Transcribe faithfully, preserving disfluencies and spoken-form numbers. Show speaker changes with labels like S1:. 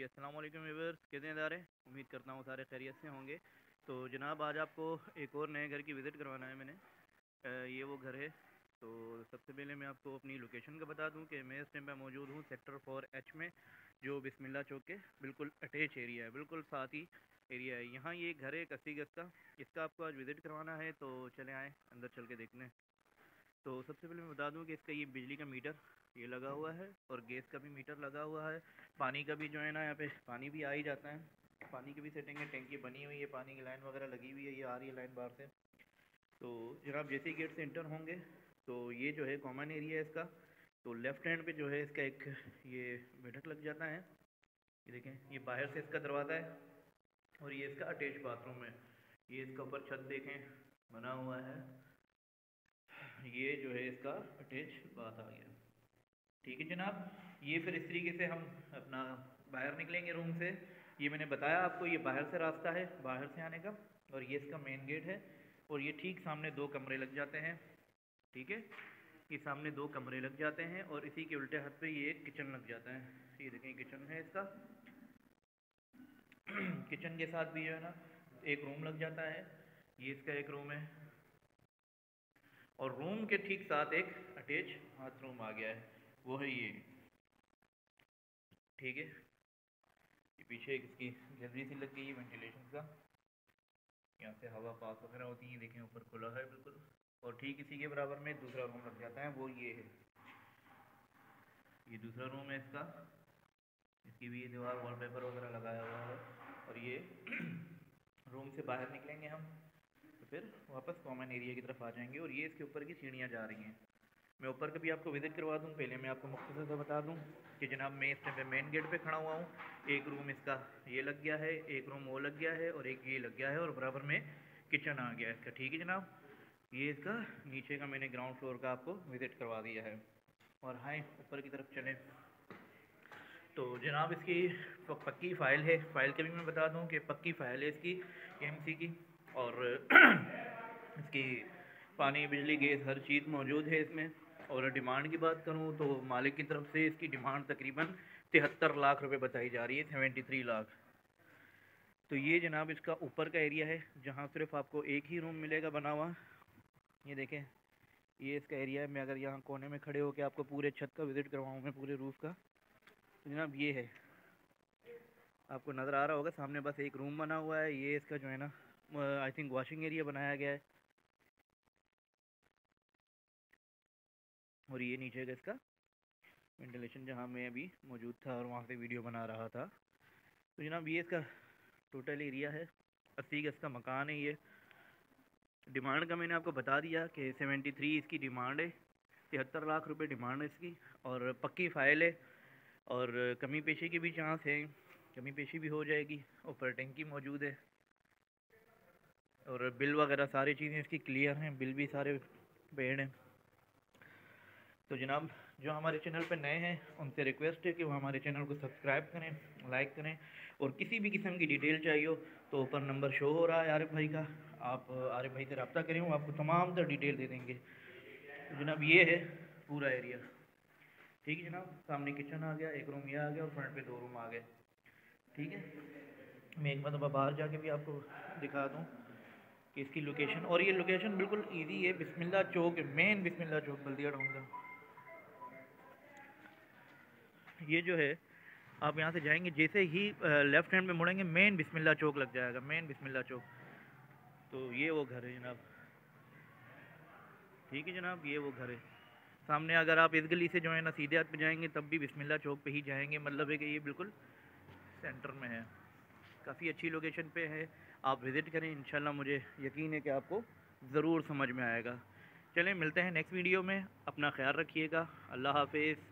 S1: अस्सलाम वालेकुम व्यूअर्स, कैसे हैं सारे। उम्मीद करता हूँ सारे खैरियत से होंगे। तो जनाब आज आपको एक और नए घर की विज़िट करवाना है मैंने। ये वो घर है। तो सबसे पहले मैं आपको अपनी लोकेशन का बता दूं कि मैं इस टाइम पर मौजूद हूँ सेक्टर फोर एच में, जो बिस्मिल्लाह चौक के बिल्कुल अटैच एरिया है, बिल्कुल साथ ही एरिया है। यहाँ ये घर है एक अस्सी गज का, इसका आपको आज विज़िट करवाना है। तो चले आए अंदर चल के देखने। तो सबसे पहले मैं बता दूं कि इसका ये बिजली का मीटर ये लगा हुआ है और गैस का भी मीटर लगा हुआ है। पानी का भी जो है ना, यहाँ पे पानी भी आ ही जाता है। पानी की भी सेटिंग है, टैंकी बनी हुई है, पानी की लाइन वगैरह लगी हुई है, ये आ रही है लाइन बाहर से। तो जनाब जैसे ही गेट से इंटर होंगे तो ये जो है कॉमन एरिया है इसका। तो लेफ़्ट हैंड पे जो है इसका एक ये बैठक लग जाता है। ये देखें, ये बाहर से इसका दरवाज़ा है और ये इसका अटैच बाथरूम है। ये इसका ऊपर छत देखें बना हुआ है, ये जो है इसका अटैच बाथ आ गया। ठीक है जनाब, ये फिर इस तरीके से हम अपना बाहर निकलेंगे रूम से। ये मैंने बताया आपको, ये बाहर से रास्ता है बाहर से आने का, और ये इसका मेन गेट है। और ये ठीक सामने दो कमरे लग जाते हैं। ठीक है, ये सामने दो कमरे लग जाते हैं और इसी के उल्टे हाथ पे ये एक किचन लग जाता है। ये देखें किचन है इसका। किचन के साथ भी जो है ना एक रूम लग जाता है, ये इसका एक रूम है। और रूम के ठीक साथ एक अटैच बाथरूम आ गया है, वो है ये। ठीक है, ये पीछे एक इसकी गैलरी सी लग गई है वेंटिलेशन का, यहाँ से हवा पास वगैरह होती है। देखें ऊपर खुला है बिल्कुल। और ठीक इसी के बराबर में दूसरा रूम लग जाता है, वो ये है। ये दूसरा रूम है इसका, इसकी भी दीवार वॉलपेपर वगैरह लगाया हुआ है। और ये रूम से बाहर निकलेंगे हम तो फिर वापस कॉमन एरिया की तरफ आ जाएंगे। और ये इसके ऊपर की सीढ़ियाँ जा रही हैं। मैं ऊपर का भी आपको विज़िट करवा दूं। पहले मैं आपको मुख्तसर से बता दूं कि जनाब मैं इस टाइम पे मेन गेट पे खड़ा हुआ हूँ। एक रूम इसका ये लग गया है, एक रूम वो लग गया है और एक ये लग गया है, और बराबर में किचन आ गया है इसका। ठीक है जनाब, ये इसका नीचे का मैंने ग्राउंड फ्लोर का आपको विज़िट करवा दिया है। और हाँ, ऊपर की तरफ चलें तो जनाब इसकी पक्की फ़ाइल है। फ़ाइल के भी मैं बता दूं कि पक्की फ़ाइल है इसकी एमसी की। और इसकी पानी बिजली गैस हर चीज़ मौजूद है इसमें। और डिमांड की बात करूं तो मालिक की तरफ से इसकी डिमांड तकरीबन तिहत्तर लाख रुपए बताई जा रही है, सेवेंटी थ्री लाख। तो ये जनाब इसका ऊपर का एरिया है, जहां सिर्फ आपको एक ही रूम मिलेगा बना हुआ। ये देखें, ये इसका एरिया है। मैं अगर यहाँ कोने में खड़े होकर आपको पूरे छत का विज़िट करवाऊँ, मैं पूरे रूफ़ का, तो जनाब ये है, आपको नज़र आ रहा होगा सामने बस एक रूम बना हुआ है। ये इसका जो है ना आई थिंक वॉशिंग एरिया बनाया गया है। और ये नीचे का इसका वेंटिलेशन, जहाँ मैं अभी मौजूद था और वहाँ से वीडियो बना रहा था। तो जनाब ये इसका टोटल एरिया है, अस्सी गज का मकान है ये। डिमांड का मैंने आपको बता दिया कि सेवेंटी थ्री इसकी डिमांड है, तिहत्तर लाख रुपए डिमांड है इसकी। और पक्की फ़ाइल है और कमी पेशी की भी चांस है, कमी पेशी भी हो जाएगी। ऊपर टैंकी मौजूद है और बिल वगैरह सारी चीज़ें इसकी क्लियर हैं, बिल भी सारे पेड हैं। तो जनाब जो हमारे चैनल पर नए हैं उनसे रिक्वेस्ट है कि वो हमारे चैनल को सब्सक्राइब करें, लाइक करें। और किसी भी किस्म की डिटेल चाहिए हो तो ऊपर नंबर शो हो रहा है आरिफ भाई का, आप आरिफ भाई से रब्ता करें, वो आपको तमाम तर डिटेल दे देंगे। तो जनाब ये है पूरा एरिया। ठीक है जनाब, सामने किचन आ गया, एक रूम ये आ गया और फ्रंट पे दो रूम आ गए। ठीक है, मैं एक मतलब बाहर जाके भी आपको दिखा दूँ कि इसकी लोकेशन। और ये लोकेशन बिल्कुल ईजी है, बिस्मिल्लाह चौक, मेन बिस्मिल्लाह चौक बल्दिया टाउन का। ये जो है आप यहाँ से जाएंगे, जैसे ही लेफ़्ट हैंड में मुड़ेंगे मेन बिस्मिल्लाह चौक लग जाएगा, मेन बिस्मिल्लाह चौक। तो ये वो घर है जनाब। ठीक है जनाब, ये वो घर है सामने। अगर आप इस गली से जो है ना सीधे हाथ पे जाएंगे तब भी बिस्मिल्लाह चौक पे ही जाएंगे, मतलब है कि ये बिल्कुल सेंटर में है, काफ़ी अच्छी लोकेशन पे है। आप विज़िट करें, इंशाल्लाह मुझे यकीन है कि आपको ज़रूर समझ में आएगा। चलें मिलते हैं नेक्स्ट वीडियो में, अपना ख्याल रखिएगा, अल्लाह हाफिज़।